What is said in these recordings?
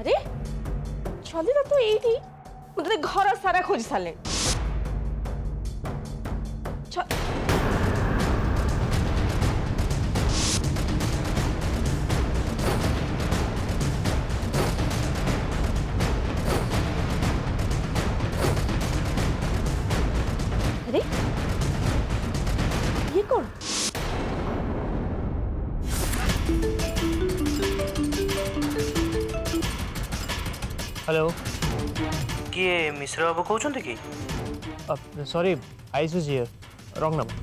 अरे छंदिता तो यही मुझे घर सारा खोज सारे अरे ये कौन? हेलो किए मिश्र बाबू कहते कि? सॉरी आइसुस हियर रॉन्ग नंबर।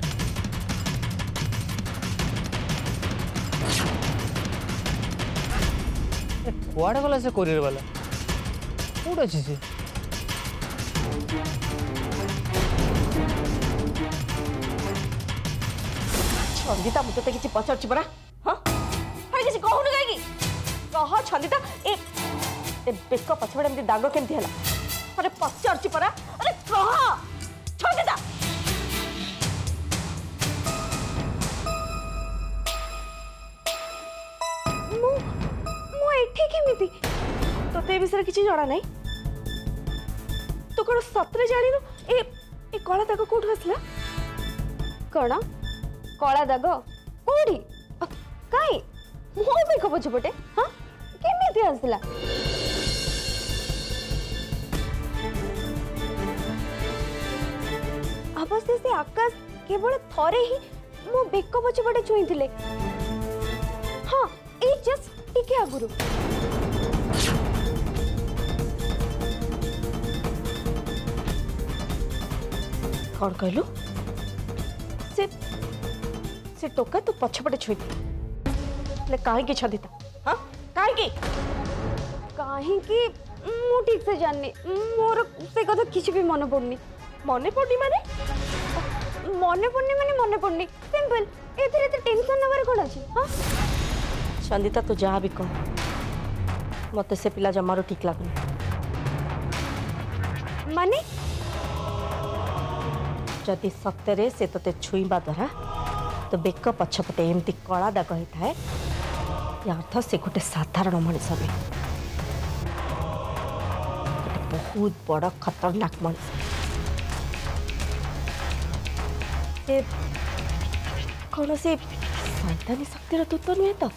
कुआड़े वाला से कोरियर वाला कौट अच्छी से छंदिता मुझे तो किसी पचार परा हाँ अरे किसी कहून कहीं कह छंदिता ए बेक पछपड़े एमती दाग केमती है अरे पचार परा अरे कह छंदिता केमिति तोते विषय किसी जड़ा नहीं तो कौन सतरे जानी ए कला दाग कौट आसला कौन कला दाग कौड़ी कहीं मो बेक पछपटे हाँ केमिति आसला अवश्य से आकाश केवल थरे ही मो बेक पछपटे छुईथिले हाँ ए जस्ट टिके आगुरु कौन कहलु से टोका तू पछपटे छुई कहीं छंदिता हाँ कहीं मु ठीक से जाननी मोर से कथा किसी भी मन पड़नी मन पड़नी मन पड़नी सिंपल एथरे तो टेंशन नबार कोन अछि हां छंदिता तू जहाँ भी कह मत से पिला जमारो ठीक लगुन माने जदि सत्य से ते छुईबा द्वारा तो बेक पछपटे एमती कला दाग होता है या अर्थ से गोटे साधारण मनीष भी बहुत बड़ खतरनाक मनीष कौन से सैतानी शक्तिर दूत नुहे तो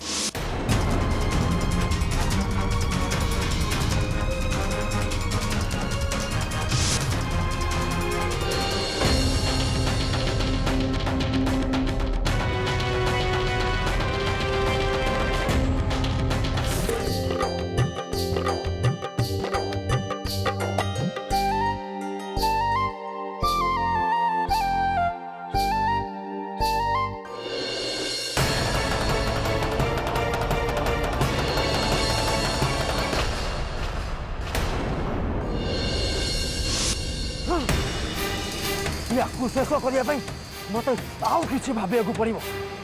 शेष करने मत आउ कि भाविया पड़ो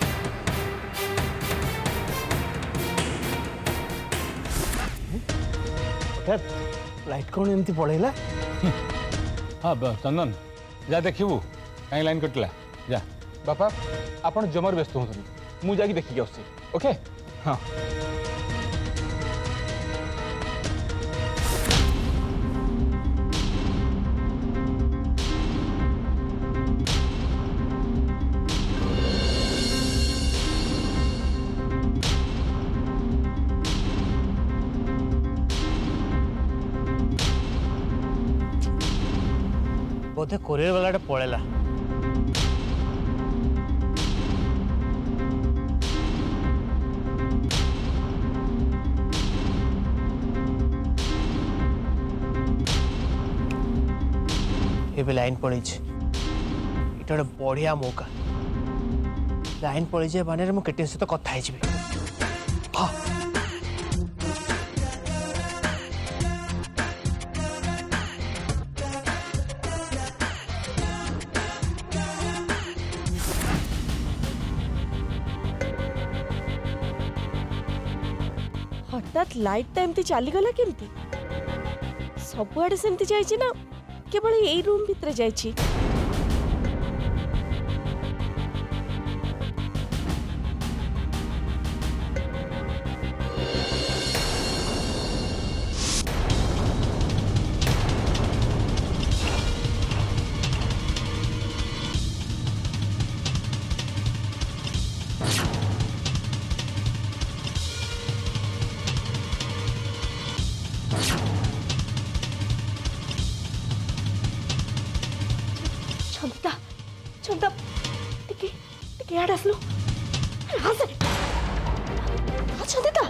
लाइट कौन एमती पड़ेगा? हाँ चंदन जा देखू कहीं लाइन कटिला जा बापा आपन जमर व्यस्त हूँ मुझे जाकि देखिक आसुची ओके हाँ बोधे कोरियर वाला पड़ेला ये लाइन पड़ी इटा गोटे बढ़िया मौका लाइन पड़ी जाए बाने मु केटी सहित कथा हाँ हठात लाइट टा एमती चलीगला केमती सबुआड़े सेमती जाइछि ना केवल यही रूम भितर जाइछि चंदा टिके टिके याड आसलो हां से अच्छा देता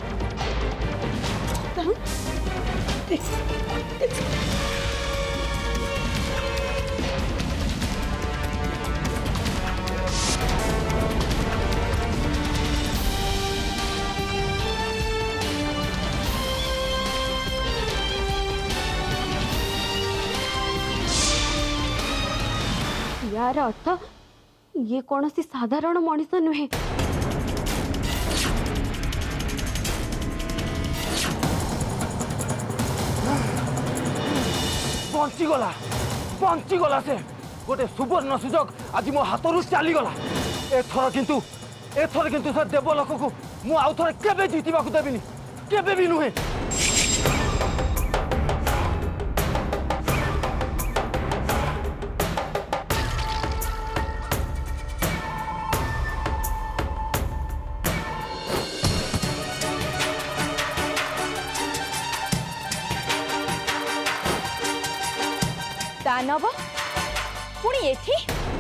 देख देख यार अर्थ ये कौन सी साधारण मनीष नुहे बंचीगला से गोटे सुवर्ण सुजोग आज मो हाथ चलीगला एथर किंतु से देवलोक को मु आउ थे केबे जीतवा देविनी केबे भी नुहे दानव पुणी एठी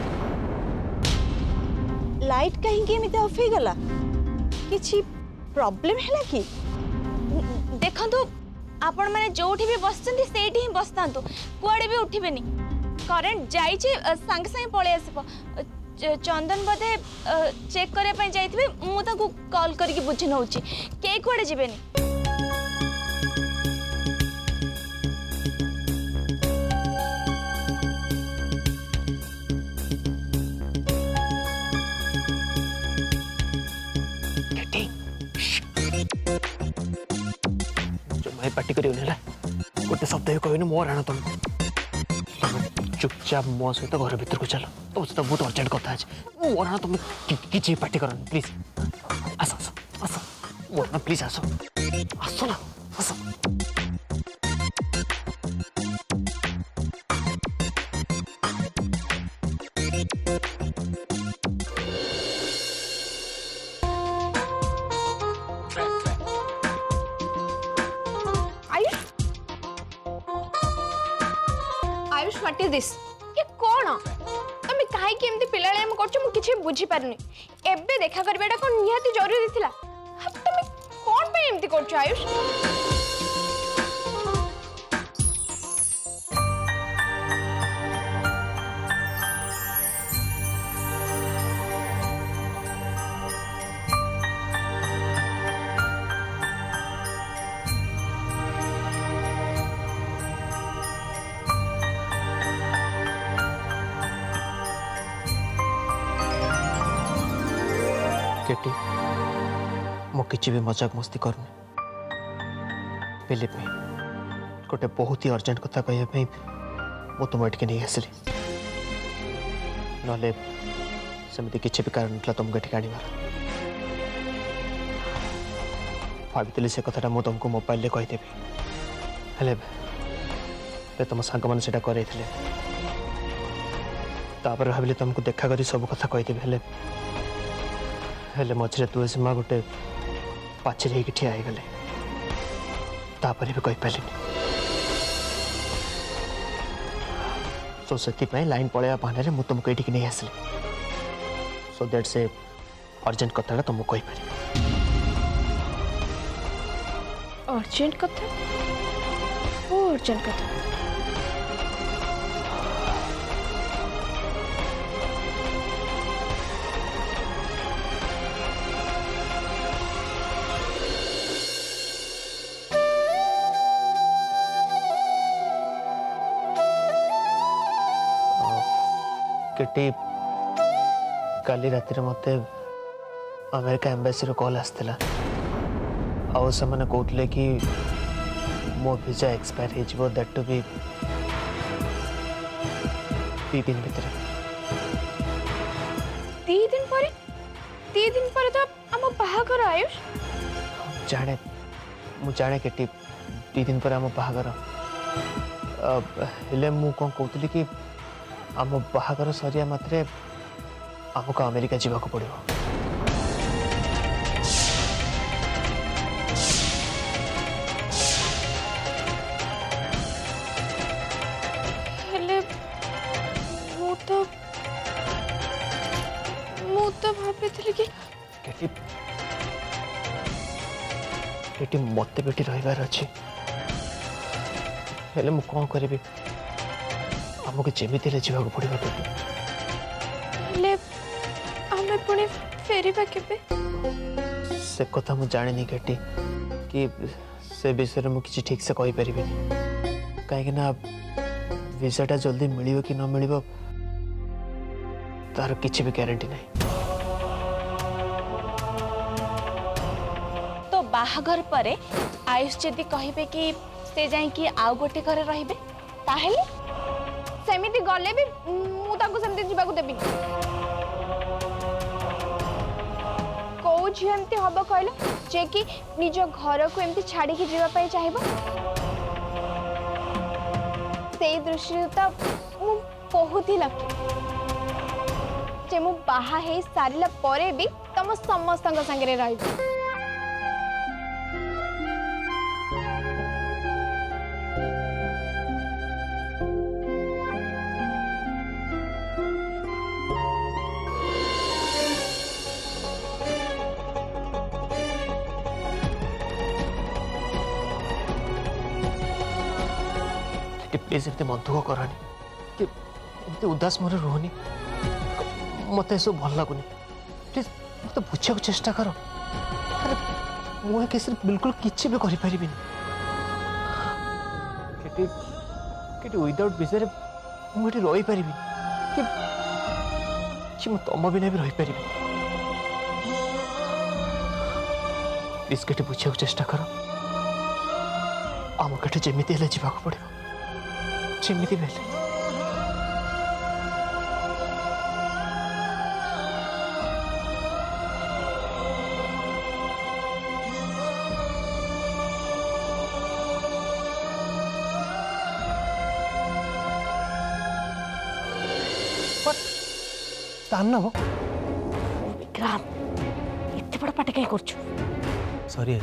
लाइट कहीं एमती ऑफ हो गला किछि प्रॉब्लम है कि देखंतु आपण माने जोठी भी बसचंदी सेठी ही बसतांतु कुआडे भी उठिबेनी करंट जाईचे संग संग पळे आसीबो चंदन बदे चेक करे पय जाईथिबे मु ताकू कॉल करके बुझि नउची के कुआडे जिबेनी पार्टी कर गोटे शब्द कहनी मोर आण तुम चुपचाप मो सहित घर भीतर को चल तुम सहित बहुत अर्जेंट कथा अच्छे मोर आण तुम कि पार्टी कर प्लीज आस आस आस मोर आण प्लीज आस आस ना आस व्हाट इज दिस ये कौन तुम कहीं एमती पिलाम कर बुझी पारनी एबे देखा करवाटा कौन निहाती जरूरी थिला तुम कौन पे एमती कर आयुष मो किसी भी मजाक मस्ती करूँ बिलीव मी गोटे बहुत ही अर्जेंट कथा कहवाई मु तुम एटिके नहीं आसली ना सेमती किसी भी कारण ना तुमको एटिके आनिबार भाभी से कथाटा मु तुमको मोबाइल कहीदेवी हेले तुम सांग मैंने से करते भाविली तुमको देखा कर सब कथा कहीदेवी हेले मझे तुलसी माँ गोटे पाचेरी होगी ठिया गले तापर भी कहीपारे सो से लाइन पलैया बहाना मुझे तुमको ये नहीं आसली सो दैट से अर्जेंट कथा तुमको कहीपर अर्जेंट कथा ओ अर्जेंट कथा केटी काली राति मत अमेरिका एम्बासी कॉल आसला से मैंने कहते कि मो वीजा एक्सपायर हो दैट टू बी 2 दिन भीतर 3 दिन पर तो आम बाहागर आयुष जाने केटी 2 दिन पर आम बाहागर हेले मु कौन कहती कि आम बाहागर सरिया मात्रे आमको अमेरिका जावाक पड़ो मत बेटी रहीबार अच्छी हेले मु कौन करी आमको जमीती जावाक पड़ो बेटी आमे पुणी फेरिबा केबे से कथा मु जानी केटी कि से विषय में किसी ठीक से कही पारि कहीं वीसाटा जल्दी मिलियो कि न मिलियो तार किसी भी गारंटी नहीं। तो बाहाघर परे आयुष जदि कहिबे कि से जाई कि आउ गोटे घरे रहिबे ताहेले सेमिति गले भी मु ताको सेमिति जिबाकू देबी को झियंती हबो कहलो जे कि निज घर को एमती छाड़ी के जीवा पई चाहिबो से दृष्टि तो मु बहुत ही लकी जे मु बाहा हे सारिला परे भी तम समस्त संगे रहिबो। प्लीज एमती मन दुख करानी कि एमती उदास मन रुहनी मत सब भल लगुनि प्लीज मत बुझा चेष्टा कर अरे मुझे केस बिल्कुल किसी भी करें विदाउट विषय मुझे रही पारि कि तुम बिना भी रही पारि प्लीज के बुझा चेष्टा कर आम के जमीती जावाक पड़ो जमीती बेले विक्रांत इतने बड़ा पाटे कहीं कर सॉरी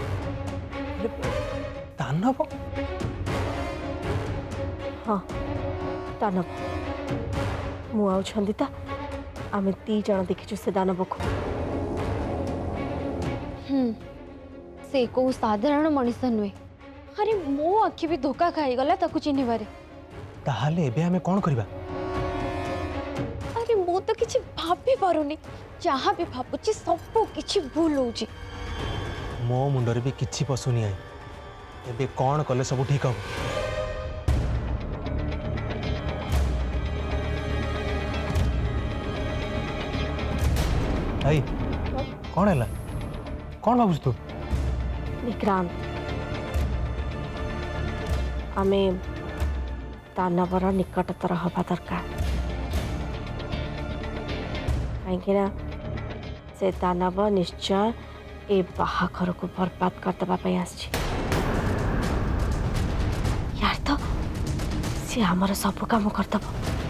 दानव हाँ दानव मु आउ छंदिता आमे 3 जण देखिछु से दानव को से को साधारण मनुष्य नुहे अरे मो आखि भी धोखा खाई गला ताकू चिन्हिबारे ताहाले एबे हमें कोन करबा अरे मो तो किछि भाबी पारुनी जहाँ भी भाबुची सब किछि भूल होउची मो मुंडरे भी किछि पसुनी आइ एबे कोन कले सब ठीक हो भाई कौन है कौन भावुस तू विक्रांत आमे दानवर निकटतर हवा दरकार कहीं से दानव निश्चय ए बाहाघर को बर्बाद करदे यार तो सी आमर सब काम करदब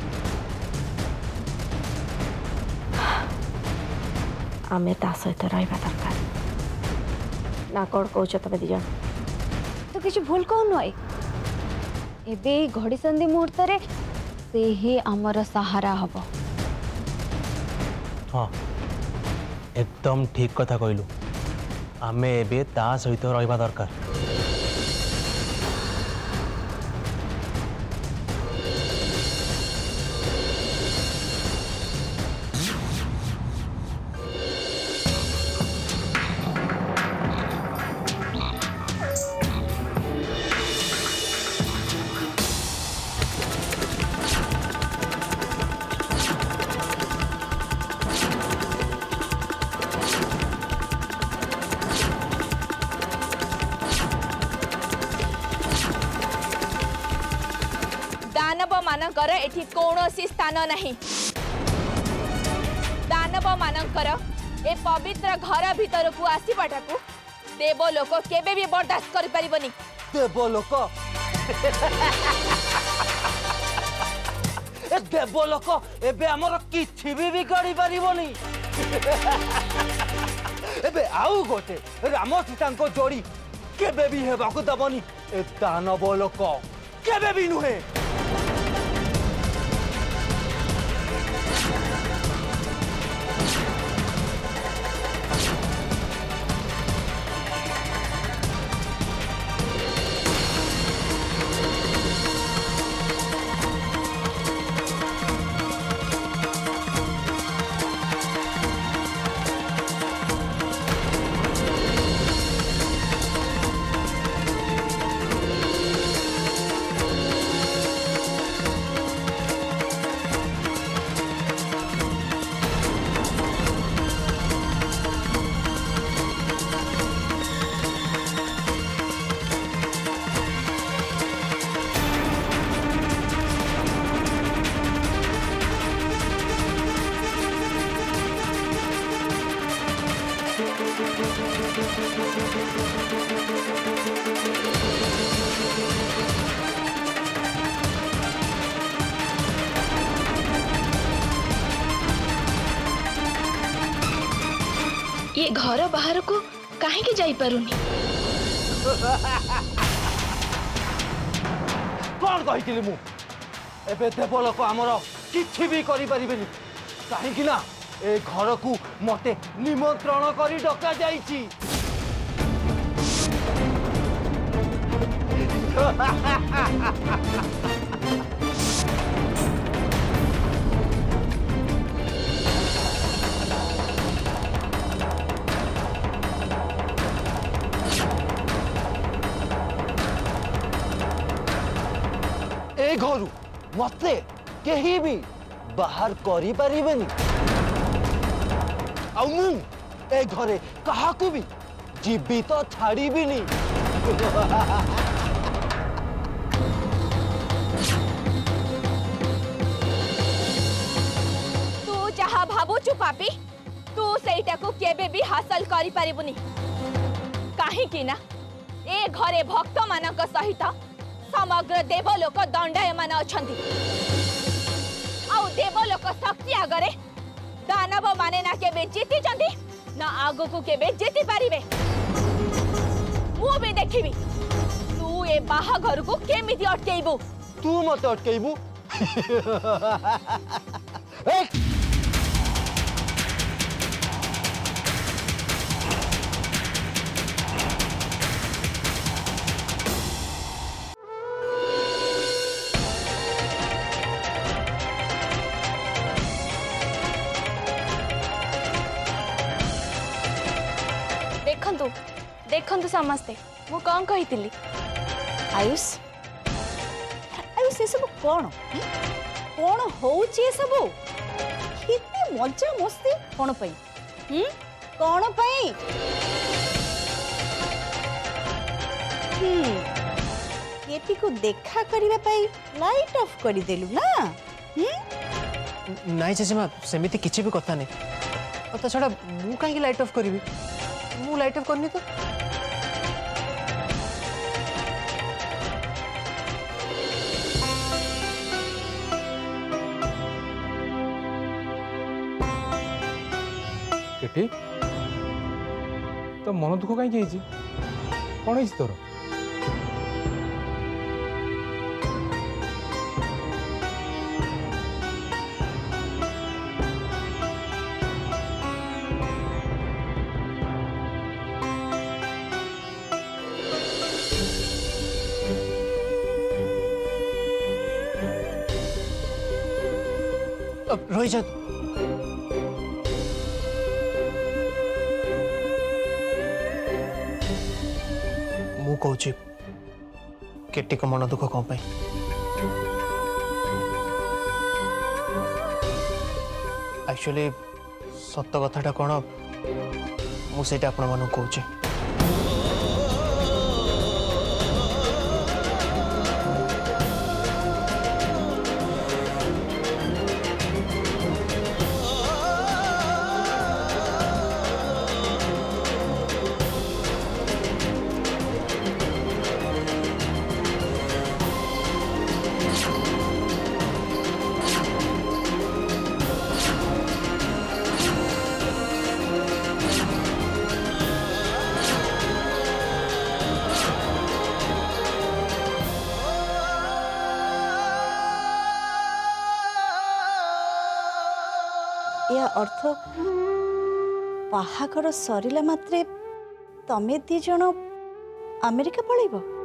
आमे ता सहित रहिबा दरकार ना कौन कौच तुम दी जन तो किसी भूल कहनु आई एबे घड़ी संधि मुहूर्त रे से ही आमर सहारा हबो हाँ एकदम ठीक कथा कहलु आमे एबे ता सहित रहिबा दरकार दानव मानकर एठी कौनसी स्थान नहीं दानव मानकर ए पवित्र घर भीतर को आसीबाटा को देवलोक केबे भी बर्दाश्त करि परिबनी देवलोक ए देवलोक एबे हमर किछि भी बिगाड़ी परिबनी एबे आउ गोटे राम सीता को जोड़ी केबे भी हेबाकू दबनी ए दानव लोक केबे भी नुहे ए घर बाहर को कहीं जाई पारुनी कौन कही मु एबे देवलोक आमर किछि भी करि परिबेनी काहेकि ना ए घर को मते निमंत्रण करी डका जाईची ए घर मते केही भी बाहर करी परिबेनी आ मु ए घरे काहाकू भी जीवित छाड़ीबिनी तू जहा भावुचु पापी तू सेटा को केबे भी हासिल करि परिबुनी काहे कि ना ए घरे भक्त मानक सहित समग्र देवलोक दंडायमान अछंती आउ देवलोक शक्ति आगरे दानव माने ना केबे जीति चंदी ना आगो को केबे जीति पारिबे मु भी देखिबी तू ए बाहाघर को केमिति अटकेइबू तू मत अटकेइबू देखंतु समस्ते मु कौन कही आयुष आयुष ये सब कौन कौन होउची ये सब कितने मजा मस्ती कौन पई कौन पई केटी को देखा करिबा पई लाइट ऑफ करी देलु ना नाई जेजेमा सेमिति किछि भी कथा नै अता छडा मु काहे लाइट ऑफ करिवि मु लाइट ऑफ करनी तो केटी तो मन दुख कहीं कौन है तोर रही जा मु कहूँ केटी को मन दुख कौन पाई एक्चुअली सत कथाटा कौन मुझे आपण मन कहूँ या अर्थ बाहाघर सरिला मात्रे तमे दी जण अमेरिका पळैबो